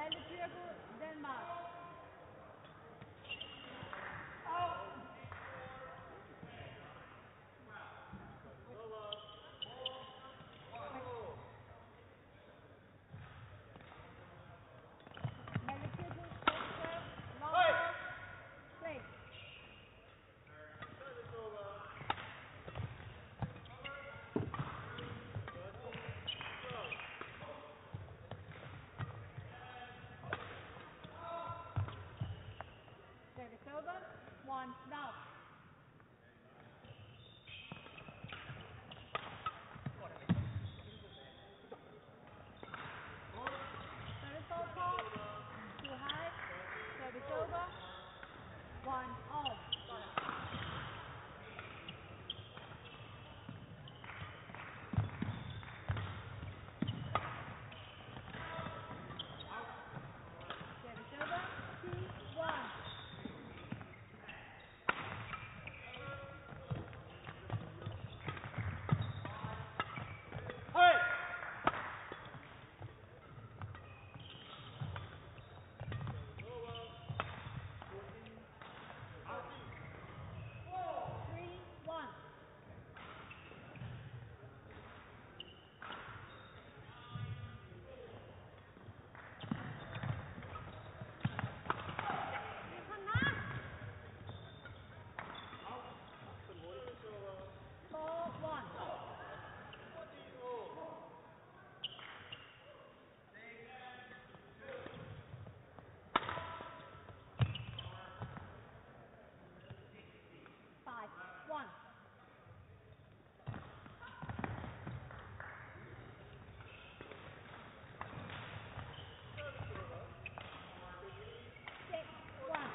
Belgium, Denmark. Belgium, Norway, play. Service over, 1 now. Service ball call, too high. Service over, 1 all. Service over, 2-1. Hey! 3-1. 4-1. 5-1. 6-1.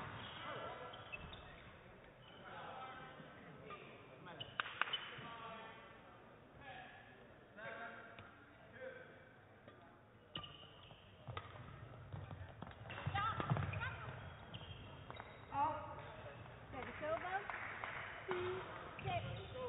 Service over, 2-6.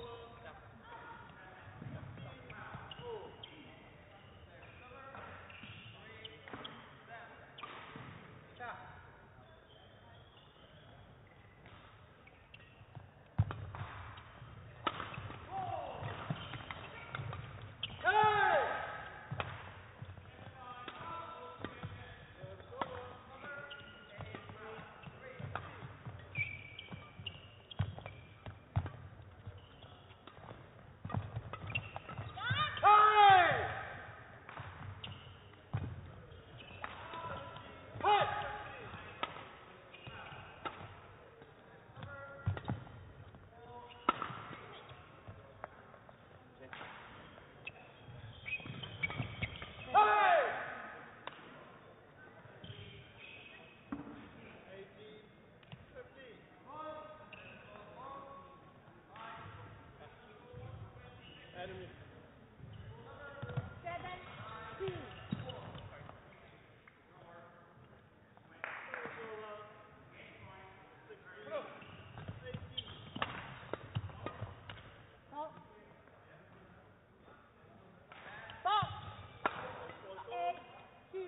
Enemy. 7-2. Stop. Stop. 8-2.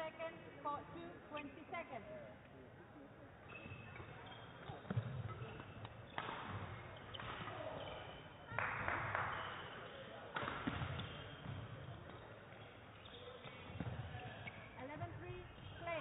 seconds to 20 seconds. Play.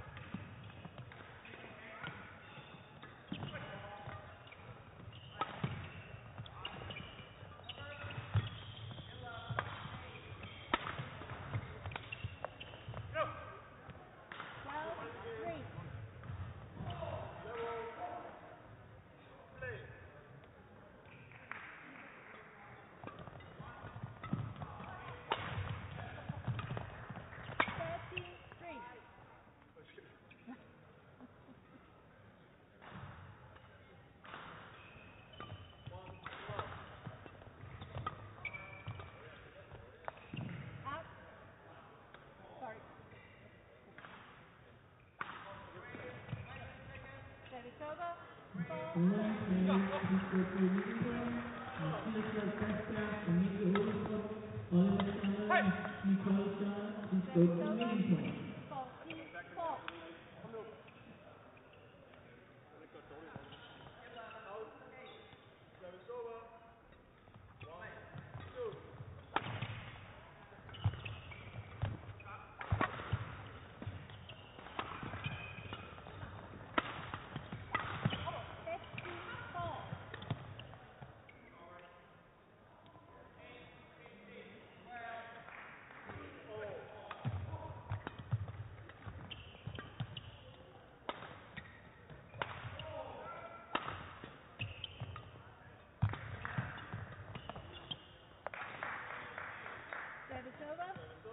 Service over.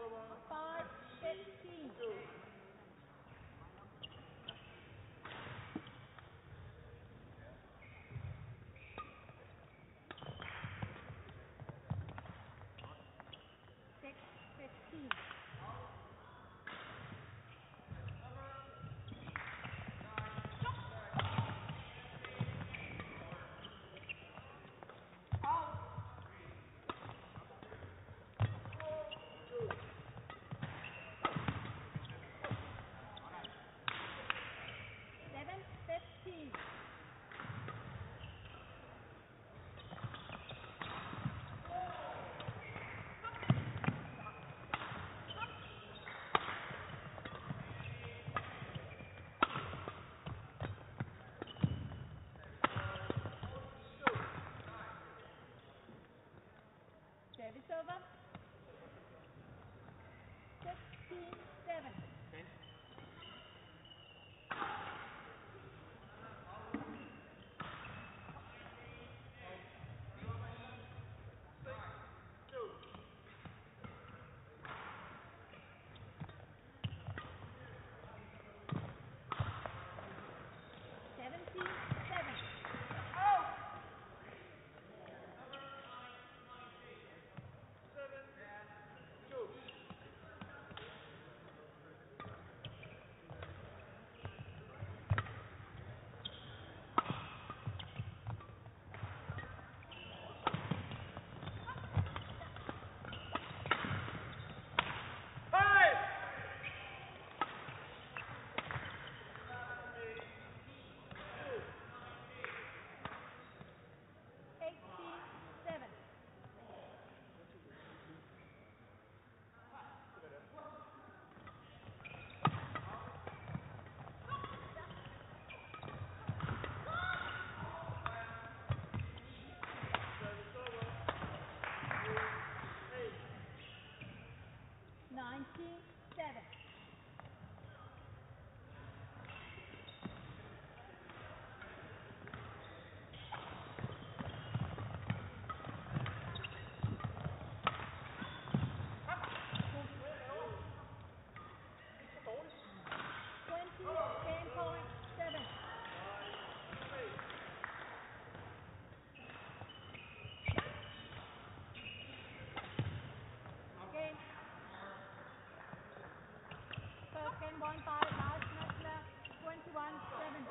5-15. 6-15. Service over. 16-7. Second, 1-5, last match left, 21-7.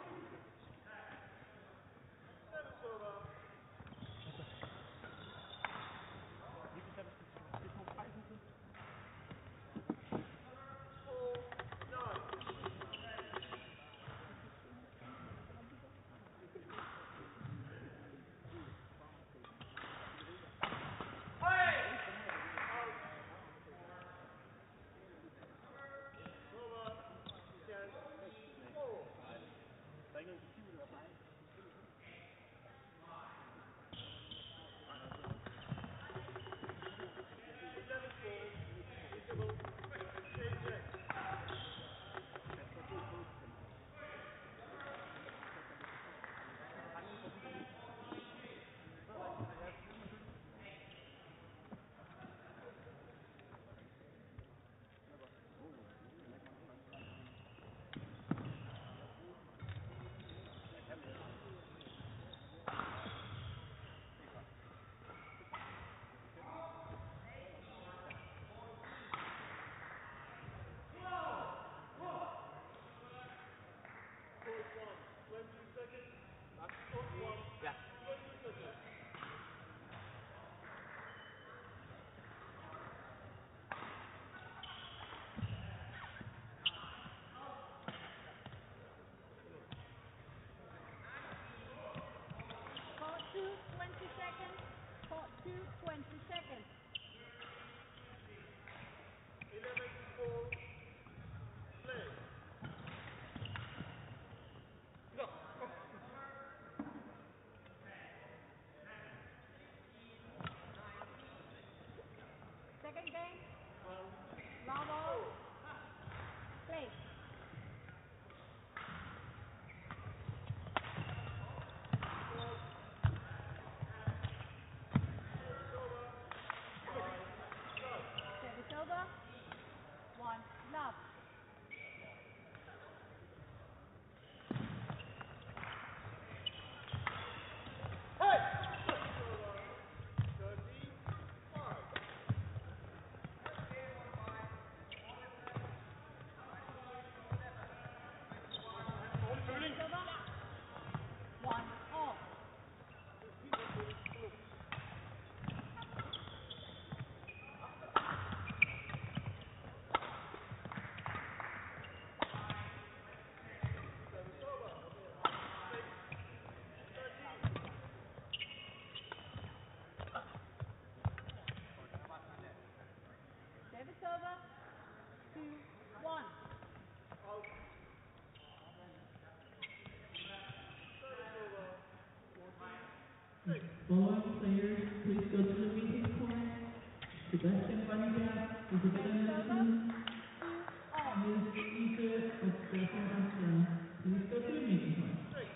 Following players, please go to the meeting point. Sebastian Bandia, Isabella Nelson, Ms. Ise of Sebastian Bandia. Please go to the meeting point.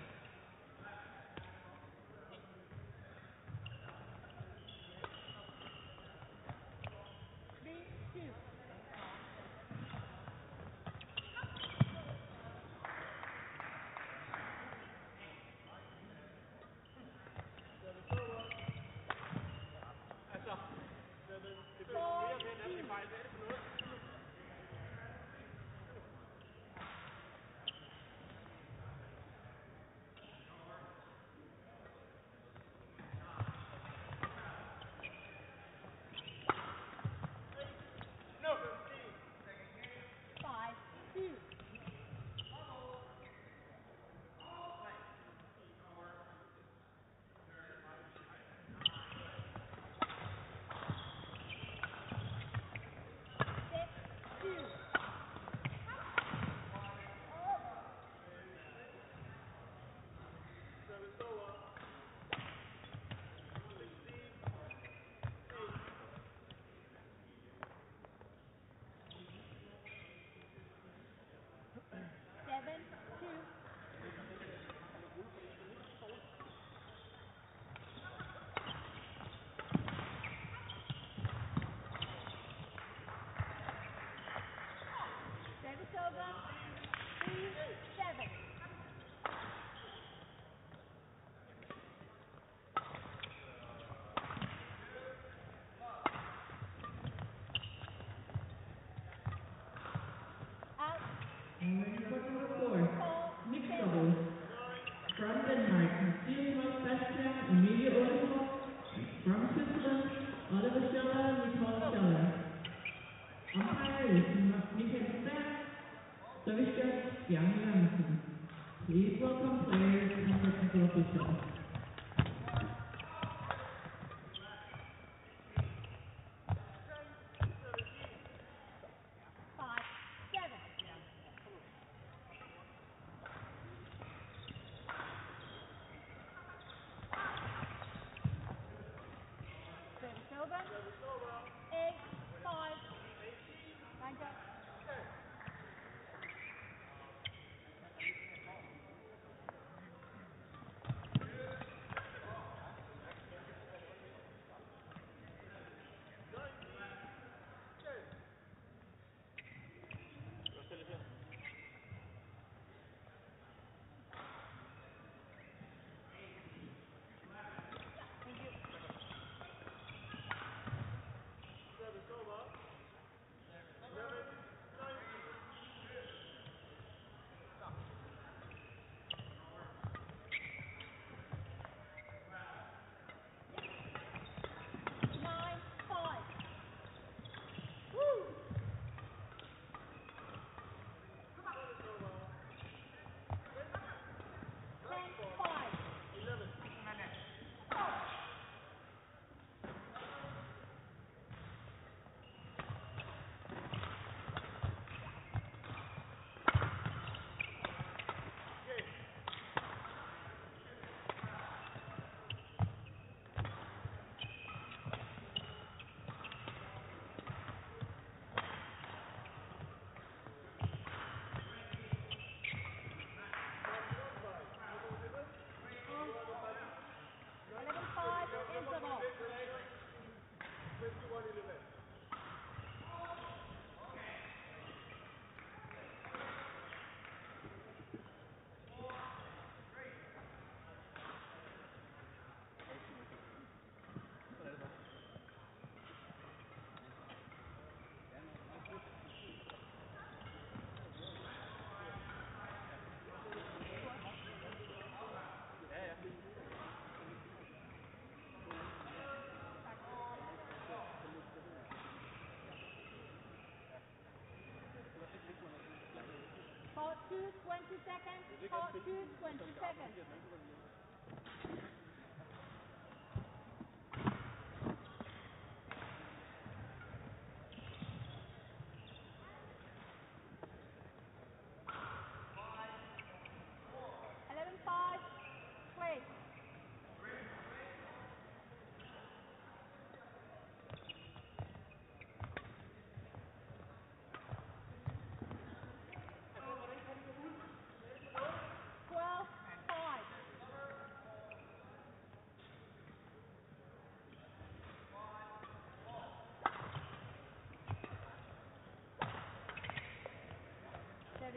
3-2. Over. 3-7. Out. And when you're going to fourth, mixed doubles. From Denmark, Mathias Sebastian, Emilia Oldenburg. From Switzerland, Oliver Scheller, Nicole Scheller. Umpire is Michael Stack, service judge, Yang Lamson. Please welcome players and technical officials. 5-7. Service over. 8-5. Line up. Part 2, 20 seconds. Part 2, 20 seconds. Play.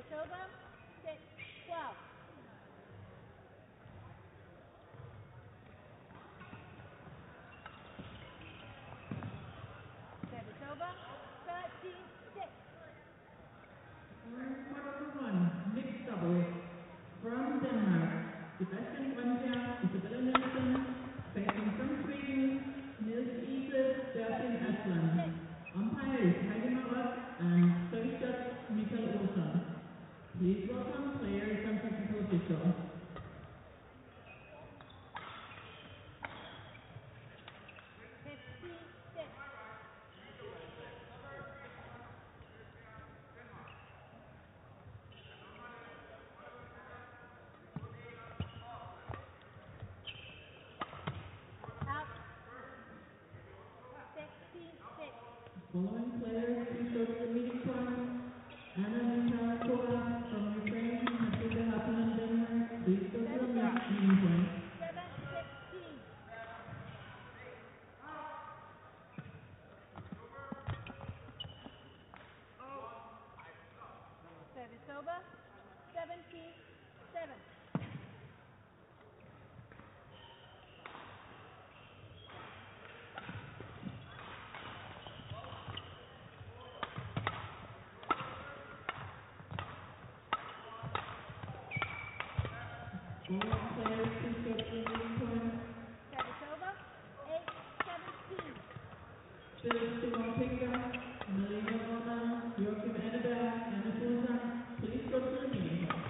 Service over. 6, 12. Service over. 13, 6. Quarter one, mixed doubles. From Denmark, Sebastian Grønbjerg, Isabella Nielsen, facing from Sweden, Nils Ise, Bertin Aslan. Umpires Heidi Marot and service judge Mikael Olsson. Please welcome players and technical officials. Following players to show to the meeting point, Anna Mikhailova from Ukraine, Matilda Happanen, Denmark, please go to the meeting point. 7-16. Service over. 17-7. Following players to show to the meeting point, Service over. 8-17. Philip Simon Pinker, Melina Roman, Joachim Enneberg, Anna Fulsang, please go to the meeting point.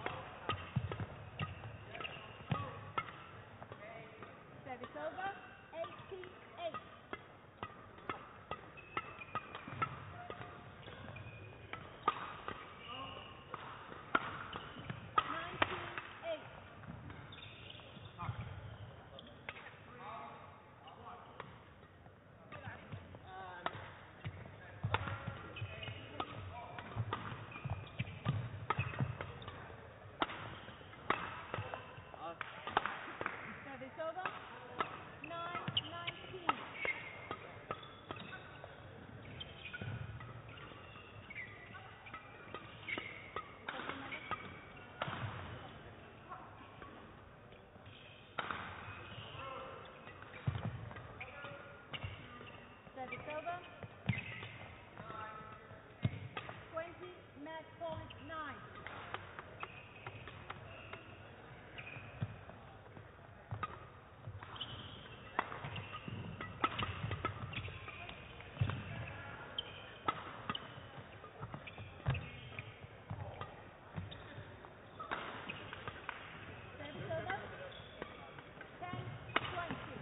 Service over. 18-8. Service over. 9-19. Service over. 20, match point 9. Service over. 10-20.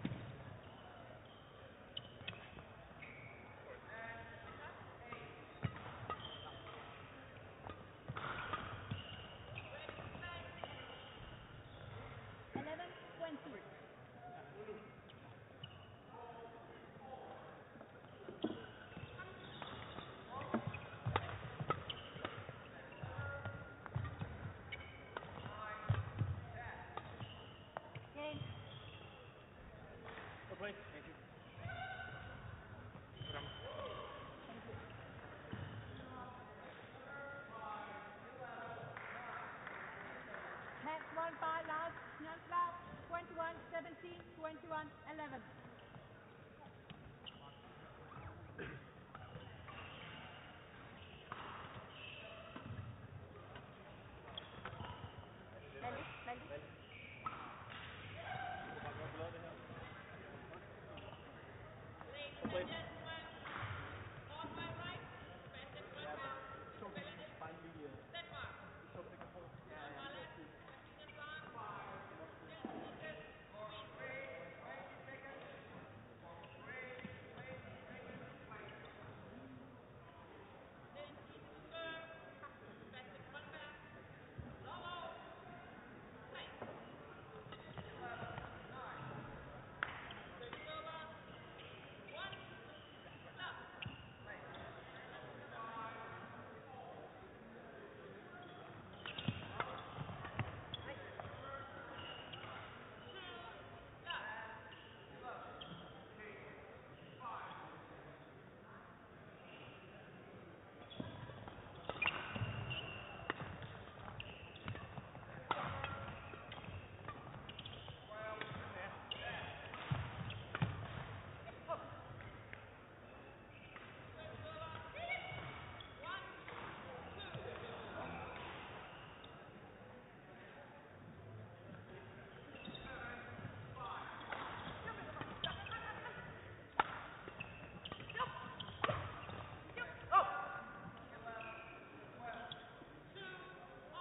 Game. Thank you. Match 1-5 last. Snellslav. 21-17. 21-11.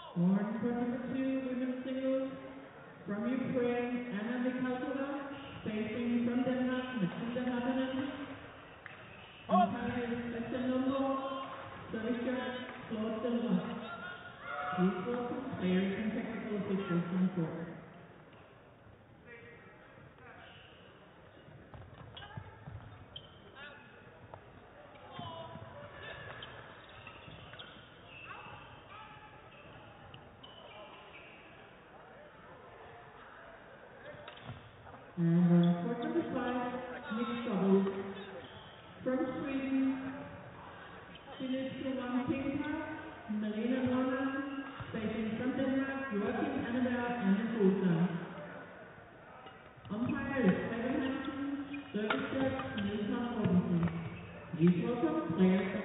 Horn court number 2, women's singles. From Ukraine, Anna Mikhalkova, facing from Denmark, Matilda Havanen. Umpire is Christian Lombo, service judge Claude Delva. Please welcome players and technical officials on the court. And on court number 5, mixed doubles. From Sweden, Philip Pinta, Melina Norman, facing from Denmark, Joachim Annabelle and Fulton. Umpire is Kevin Hansen, service judge Nilsson Robinson. Please welcome players